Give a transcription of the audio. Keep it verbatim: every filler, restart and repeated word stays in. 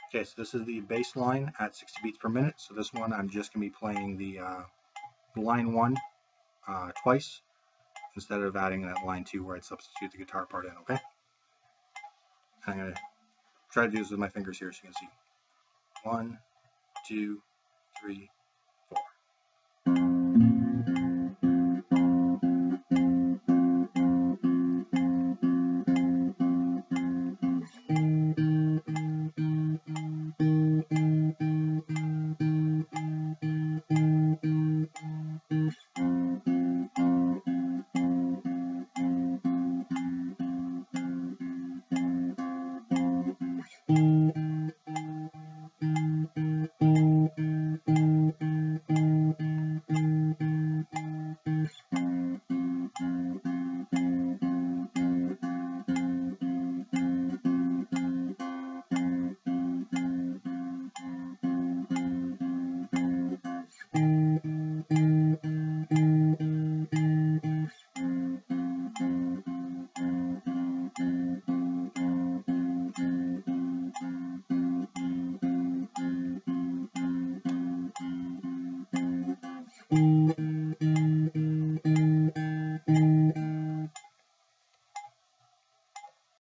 Okay, so this is the bass line at sixty beats per minute. So this one, I'm just going to be playing the uh, line one uh, twice instead of adding that line two where I'd substitute the guitar part in, okay? And I'm going to try to do this with my fingers here so you can see. One, two, three, four.